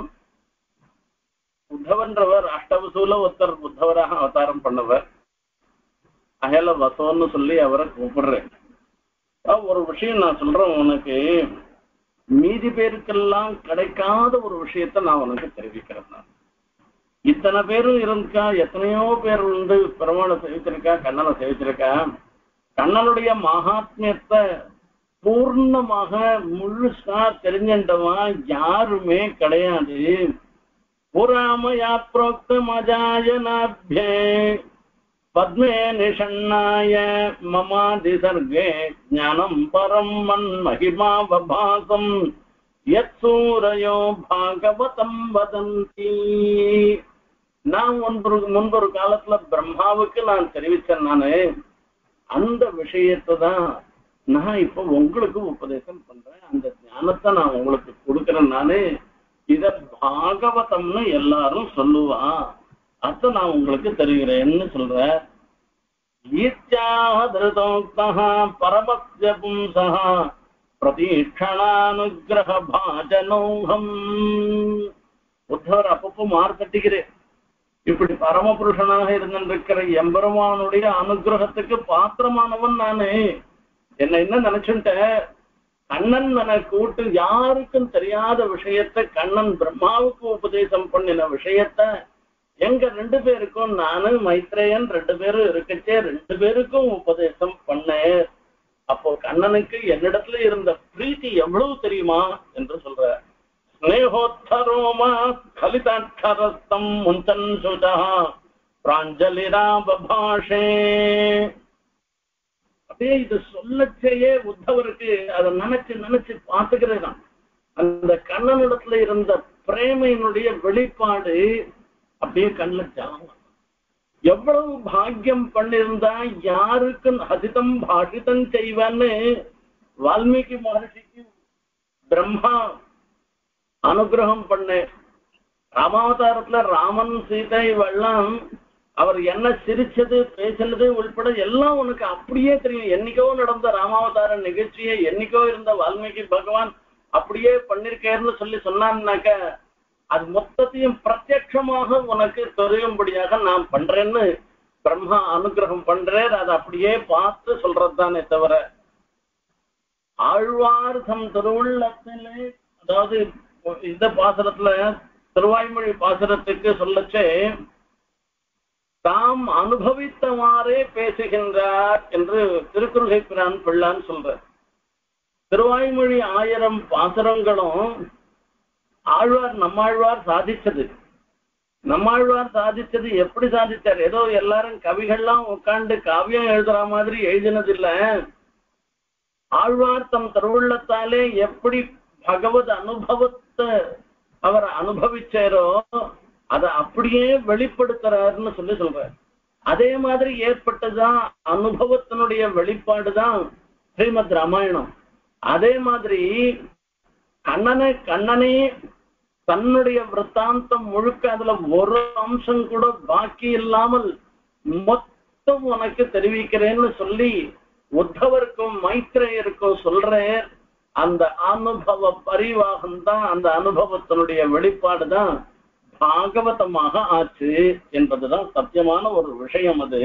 உத்தவன்றவர் அஷ்டவசூல ஒருத்தர் உத்தவராக அவதாரம் பண்ணவர். அகல வசோன்னு சொல்லி அவரை கூப்பிடுறேன். ஒரு விஷயம் நான் சொல்றேன் உனக்கு, மீதி பேருக்கெல்லாம் கிடைக்காத ஒரு விஷயத்த நான் உனக்கு தெரிவிக்கிறேன். நான் இத்தனை பேரும் இருக்கா, எத்தனையோ பேர் வந்து பெருமாளை சேவிச்சிருக்கா, கண்ணனை சேவிச்சிருக்கா. கண்ணனுடைய மகாத்மியத்தை பூர்ணமாக முழுசா தெரிஞ்சின்றவன் யாருமே கிடையாது. புராமயா புரோக்த மஜாயனாப்யே பத்மே நிஷண்ணாய மமாதி சர்வே ஞானம் பரம் மன் மகிமாவபாசம் யத் சூரயோ பாகவதம் வதந்தி. நான் முன்பொரு காலத்துல பிரம்மாவுக்கு நான் தெரிவிச்சேன். நானு அந்த விஷயத்தை தான் நான் இப்ப உங்களுக்கு உபதேசம் பண்றேன். அந்த ஞானத்தை நான் உங்களுக்கு கொடுக்கிறேன். நானு இத பாகவதம்னு எல்லாரும் சொல்லுவா, அத நான் உங்களுக்கு தெரிகிறேன்னு சொல்ற. பரமஸ்ய பும்சஹ பிரதீக்ஷணானுகிரக பாஜனோகம். உத்தவர் அப்பப்போ மாறு தட்டிக்கிறேன். இப்படி பரமபுருஷனாக இருந்திருக்கிற எம்பெருமானுடைய அனுகிரகத்துக்கு பாத்திரமானவன் நானு. என்ன நினைச்சுட்டேன், கண்ணன் எனக்கு கூட்டு யாருக்கும் தெரியாத விஷயத்த, கண்ணன் பிரம்மாவுக்கு உபதேசம் பண்ணின விஷயத்த எங்க 2 பேருக்கும், நானு மைத்ரேயன் 2 பேரும் இருக்கச்சே 2 பேருக்கும் உபதேசம் பண்ணேன். அப்போ கண்ணனுக்கு என்னிடத்துல இருந்த பிரீத்தி எவ்வளவு தெரியுமா என்று சொல்ற. ஸ்நேகோத்தரோமா கலிதாட்சரஸ்தம் முஞ்சன் சுஜா பிராஞ்சலிராபாஷே. அப்படியே இது சொல்லச்சேயே உத்தவருக்கு அதை நினைச்சு நினைச்சு பார்த்துக்கிறேன். அந்த கண்ணனிடத்துல இருந்த பிரேமையினுடைய வெளிப்பாடு அப்படியே கண்ணில் ஜலம். எவ்வளவு பாக்கியம் பண்ணிருந்தா யாருக்கு ஹசிதம் பாஷிதம் செய்வான்னு வால்மீகி மகர்ஷிக்கு பிரம்மா அனுகிரகம் பண்ண. ராமாவதாரத்துல ராமன் சீதை வெள்ளம் அவர் என்ன சிரிச்சது பேசினது உள்பட எல்லாம் உனக்கு அப்படியே தெரியும். என்னைக்கோ நடந்த ராமாவதார நிகழ்ச்சியை என்னைக்கோ இருந்த வால்மீகி பகவான் அப்படியே பண்ணிருக்கேன்னு சொல்லி சொன்னான்னாக்க அது மொத்தத்தையும் பிரத்யட்சமாக உனக்கு தெரியும்படியாக நான் பண்றேன்னு பிரம்மா அனுகிரகம் பண்றேன். அதை அப்படியே பார்த்து சொல்றதுதானே தவிர ஆழ்வார் தம் திருவுள்ளத்திலே, அதாவது இந்த பாசுரத்துல திருவாய்மொழி பாசுரத்துக்கு சொல்லச்சே தாம் அனுபவித்தவாறே பேசுகின்றார் என்று திருக்குறுகை பிரான் பிள்ளான்னு சொல்ற. திருவாய்மொழி 1000 பாசுரங்களும் ஆழ்வார் நம்மாழ்வார் சாதிச்சது. நம்மாழ்வார் சாதிச்சது எப்படி சாதிச்சார்? ஏதோ எல்லாரும் கவிகள்லாம் உட்காந்து காவியம் எழுதுற மாதிரி எழுதினது இல்ல. ஆழ்வார் தம் திருவுள்ளத்தாலே எப்படி பகவத் அனுபவத்தை அவர் அனுபவிச்சாரோ அதை அப்படியே வெளிப்படுத்துறாருன்னு சொல்லி சொல்ற. அதே மாதிரி ஏற்பட்டதுதான் அனுபவத்தினுடைய வெளிப்பாடுதான் ஸ்ரீமத் ராமாயணம். அதே மாதிரி கண்ணனே தன்னுடைய விற்த்தாந்தம் முழுக்க அதுல ஒரு அம்சம் கூட பாக்கி இல்லாமல் மொத்தம் உனக்கு தெரிவிக்கிறேன்னு சொல்லி உத்தவருக்கும் மைத்ரேயருக்கும் சொல்றேன். அந்த அனுபவ பரிவாகம் தான், அந்த அனுபவத்தினுடைய வெளிப்பாடுதான் பாகவதமாக ஆச்சு என்பதுதான் சத்தியமான ஒரு விஷயம். அது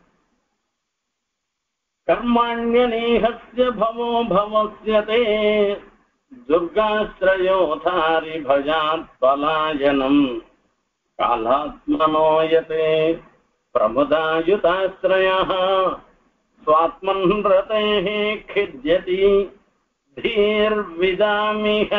கர்மாண்யநேஹஸ்ய பவோ பவஸ்யதே துர்காஸ்ரயோதாரி பஜாத் பலாயனம் காலாத்மனோயதே பிரமுதாயுதாஸ்ரயः ஸ்வாத்மன் ரதேஹ கிஜ்யதி தீர்விதாமிஹ.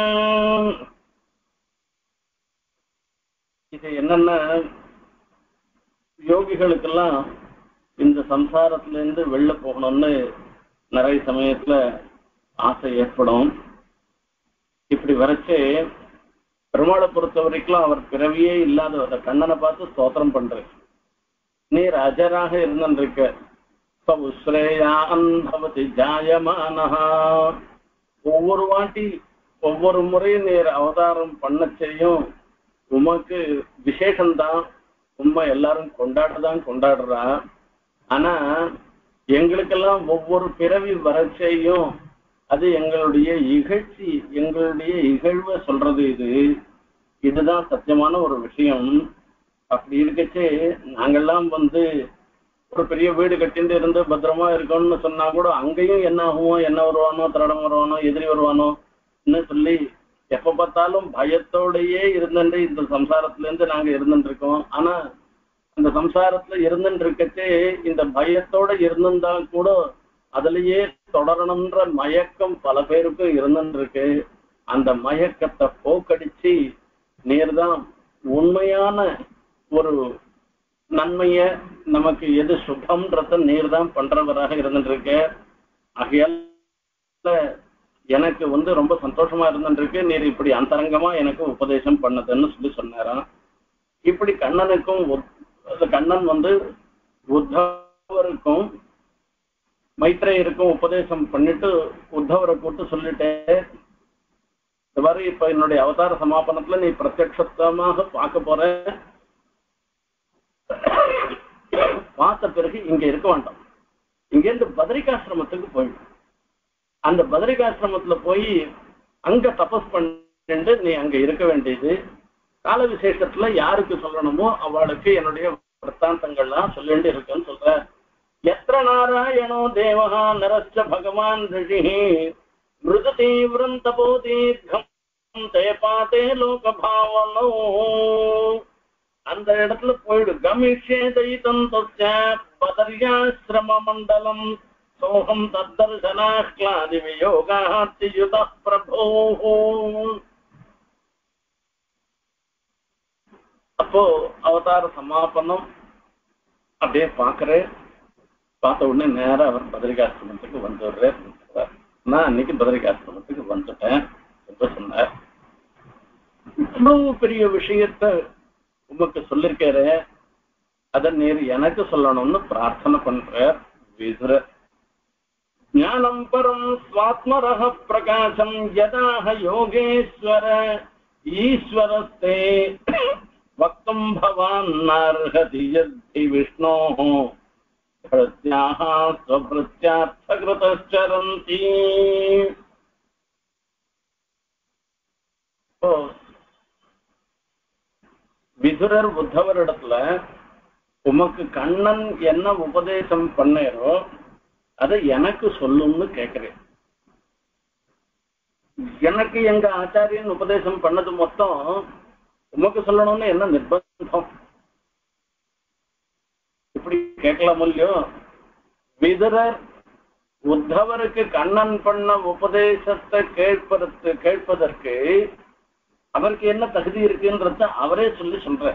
இது என்னன்னா யோகிகளுக்கெல்லாம் இந்த சம்சாரத்துல இருந்து வெளில போகணும்னு நிறைய சமயத்துல ஆசை ஏற்படும். இப்படி வரைச்சு பெருமாளை பொறுத்த வரைக்கும் அவர் பிறவியே இல்லாத கண்ணனை பார்த்து ஸ்தோத்திரம் பண்ற. நீர் அஜராக இருந்திருக்க ஒவ்வொரு வாட்டி ஒவ்வொரு முறையும் நீர் அவதாரம் பண்ண செய்யும் உமக்கு விசேஷம்தான். உண்மை எல்லாரும் கொண்டாடுறா. ஆனா எங்களுக்கெல்லாம் ஒவ்வொரு பிறவி வறட்சியும் அது எங்களுடைய இகழ்ச்சி, எங்களுடைய இகழ்வை சொல்றது. இதுதான் சத்தியமான ஒரு விஷயம். அப்படி இருக்கச்சே நாங்கெல்லாம் ஒரு பெரிய வீடு கட்டிட்டு இருந்து பத்திரமா இருக்கணும்னு சொன்னா கூட அங்கேயும் என்ன ஆகுமோ, என்ன வருவானோ, திருடம் வருவானோ, எதிரி வருவானோன்னு சொல்லி எப்ப பார்த்தாலும் பயத்தோடையே இருந்துட்டு இந்த சம்சாரத்துல இருந்து நாங்க இருந்துட்டு இருக்கோம். ஆனா அந்த சம்சாரத்துல இருந்துட்டு இருக்கச்சே இந்த பயத்தோட இருந்திருந்தா கூட அதுலயே தொடரணும்ன்ற மயக்கம் பல பேருக்கும் இருந்துட்டு இருக்கு. அந்த மயக்கத்தை போக்கடிச்சு நீர்தான் உண்மையான ஒரு நன்மைய நமக்கு எது சுகம்ன்றத நீர்தான் பண்றவராக இருந்துட்டு இருக்க. ஆகையால எனக்கு ரொம்ப சந்தோஷமா இருந்துட்டு இருக்கு. நீர் இப்படி அந்தரங்கமா எனக்கு உபதேசம் பண்ணதுன்னு சொல்லி சொன்னாராம். இப்படி கண்ணனுக்கும் கண்ணன் உத்தவருக்கும் மைத்ரேயருக்கும் உபதேசம் பண்ணிட்டு உத்தவரை கூட்டு சொல்லிட்டேன், இந்த மாதிரி இப்ப என்னுடைய அவதார சமாபனத்துல நீ பிரத்யட்சமாக பார்க்க போற. பார்த்த பிறகு இங்க இருக்க வேண்டாம், இங்கிருந்து பத்ரிகாசிரமத்துக்கு போயிடும். அந்த பத்ரிகாசிரமத்துல போய் அங்க தபஸ் பண்ணிட்டு நீ அங்க இருக்க வேண்டியது. கால விசேஷத்துல யாருக்கு சொல்லணுமோ அவளுக்கு என்னுடைய விற்த்தாந்தங்கள்லாம் சொல்லிட்டு இருக்குன்னு சொல்ற. எத்திர நாராயணோ தேவஹா நரஸ்ய பகவான் ரிஷிஹி மிருது தீவிரம் தபோ தீர்க்கம் தே பாதே லோக பாவனோ. அந்த இடத்துல போயிடு. கமிஷே தைதம் தஸ்ய பதர்யாஸ்ரம மண்டலம் சோகம் தத்தர்சனாஹ்லாதி வியோகாத்தியுத பிரபோ. அப்போ அவதார சமாபனம் அப்படியே பாக்குறேன். பார்த்த உடனே நேரம் அவர் பத்ரிகாசிரமத்துக்கு வந்துடுறார். நான் அன்னைக்கு பத்ரிகாசிரமத்துக்கு வந்துட்டேன் என்று சொன்னார். இவ்வளவு பெரிய விஷயத்த உமக்கு சொல்லிருக்காரு, அத நீர் எனக்கு சொல்லணும்னு பிரார்த்தனை பண்றார் விதுரர். ஞானம் பரம் ஸ்வாத்மரஹ பிரகாசம் யதாக யோகேஸ்வர ஈஸ்வரஸ்தே வக்தும் பவான் நார்ஹதி யத்தி விஷ்ணோஹ பிரத்யாஹ ஸ்வப்ரத்யார்த்தக்ருதச்சரந்தி. விதுரர் உத்தவரிடத்துல உமக்கு கண்ணன் என்ன உபதேசம் பண்ணேரோ அதை எனக்கு சொல்லும்னு கேட்கிறேன். எனக்கு எங்க ஆச்சாரியன் உபதேசம் பண்ணது மொத்தம் உமக்கு சொல்லணும்னு என்ன நிர்பந்தம்? இப்படி கேட்கலாம் இல்லையோ? விதுரர் உத்தவருக்கு கண்ணன் பண்ண உபதேசத்தை கேட்பதற்கு அவருக்கு என்ன தகுதி இருக்குன்றத அவரே சொல்ற.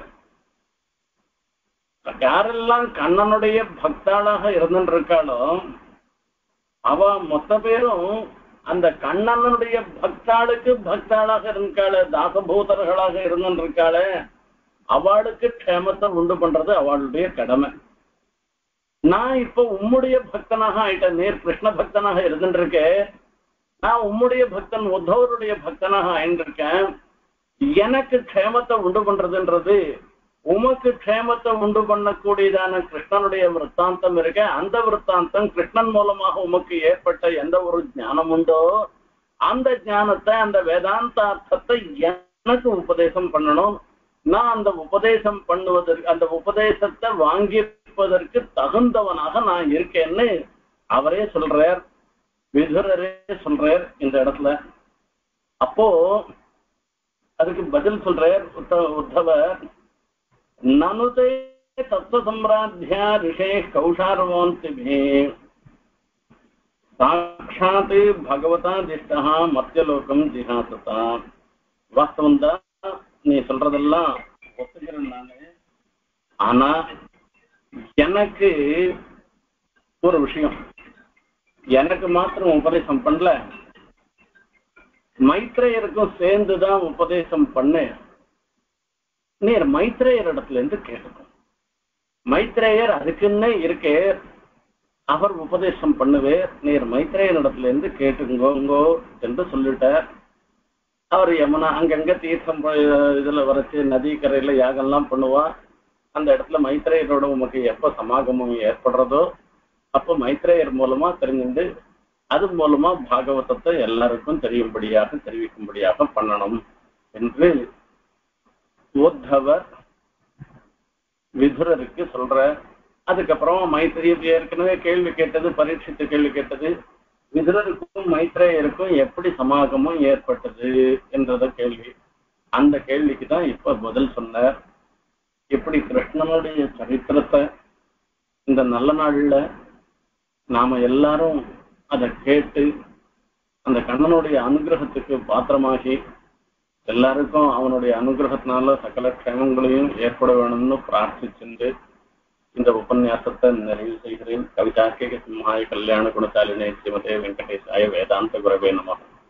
யாரெல்லாம் கண்ணனுடைய பக்தாளாக இருந்துருக்காளோ அவ மொத்த பேரும் அந்த கண்ணனுடைய பக்தாளாக இருக்காள, தாசபூதர்களாக இருந்துருக்காள, அவளுக்கு க்ஷேமத்தை உண்டு பண்றது அவளுடைய கடமை. நான் இப்ப உம்முடைய பக்தனாக ஆயிட்டேன், நேர் கிருஷ்ண பக்தனாக இருந்துருக்கேன். நான் உம்முடைய பக்தன் உத்தவருடைய பக்தனாக ஆயிட்டிருக்கேன். எனக்கு க்ஷேமத்தை உண்டு பண்றதுன்றது உமக்கு க்ஷேமத்தை உண்டு பண்ணக்கூடியதான கிருஷ்ணனுடைய விற்த்தாந்தம் இருக்க. அந்த விற்த்தாந்தம் கிருஷ்ணன் மூலமாக உமக்கு ஏற்பட்ட எந்த ஒரு ஞானம் உண்டோ அந்த ஞானத்தை, அந்த வேதாந்தார்த்தத்தை எனக்கு உபதேசம் பண்ணணும். நான் அந்த உபதேசம் பண்ணுவதற்கு, அந்த உபதேசத்தை வாங்கிப்பதற்கு தகுந்தவனாக நான் இருக்கேன்னு அவரே சொல்றார், விதுரரே சொல்றார் இந்த இடத்துல. அப்போ அதுக்கு பதில் சொல்றார் உத்தவர். நனுதே தத்துவ சம்பிராத்யா ரிஷே கௌஷார்வோந்திபே சாட்சாத் பகவதா திஷ்டா மத்தியலோகம் ஜிஹாசதா. வாஸ்தவம் தான் நீ சொல்றதெல்லாம் ஒத்துக்கிறேன் நானு. ஆனா எனக்கு ஒரு விஷயம், எனக்கு மாத்திரம் உபதேசம் பண்ணல, மைத்ரேயருக்கும் சேர்ந்துதான் உபதேசம் பண்ணு. நீர் மைத்ரேயர் இடத்துல இருந்து கேட்டுக்கும். மைத்ரேயர் அதுக்குன்னே இருக்கே, அவர் உபதேசம் பண்ணுவேர், நீர் மைத்ரேயர் இடத்துல இருந்து கேட்டுங்கோங்கோ என்று சொல்லிட்டார். அவர் யமுனா அங்கங்க தீர்த்தம் இதுல வரைச்சு நதி கரையில யாகம்லாம் பண்ணுவா. அந்த இடத்துல மைத்ரேயரோட உமக்கு எப்ப சமாகமம் ஏற்படுறதோ அப்போ மைத்ரேயர் மூலமா தெரிஞ்சுண்டு அது மூலமா பாகவதத்தை எல்லாருக்கும் தெரிவிக்கும்படியாக பண்ணணும் என்று உத்தவர் விதுரருக்கு சொல்ற. அதுக்கப்புறம் மைத்ரேயர் ஏற்கனவே கேள்வி கேட்டது, பரீட்சித்து கேள்வி கேட்டது, விதுரருக்கும் மைத்ரேயருக்கும் எப்படி சமாகமும் ஏற்பட்டது என்றத கேள்வி. அந்த கேள்விக்கு தான் இப்ப பதில் சொன்னார். எப்படி கிருஷ்ணனுடைய சரித்திரத்தை இந்த நல்ல நாள்ல நாம எல்லாரும் அதை கேட்டு அந்த கண்ணனுடைய அனுகிரகத்துக்கு பாத்திரமாகி எல்லாருக்கும் அவனுடைய அனுகிரகத்தினால சகல க்ஷேமங்களையும் ஏற்பட வேணும்னு பிரார்த்திச்சுண்டு இந்த உபன்யாசத்தை நிறைவு செய்கிறேன். கவிதார்க்கிக சிம்ஹாய கல்யாண குணசாலினே ஸ்ரீமதே வெங்கடேசாய வேதாந்த குரவே நமः.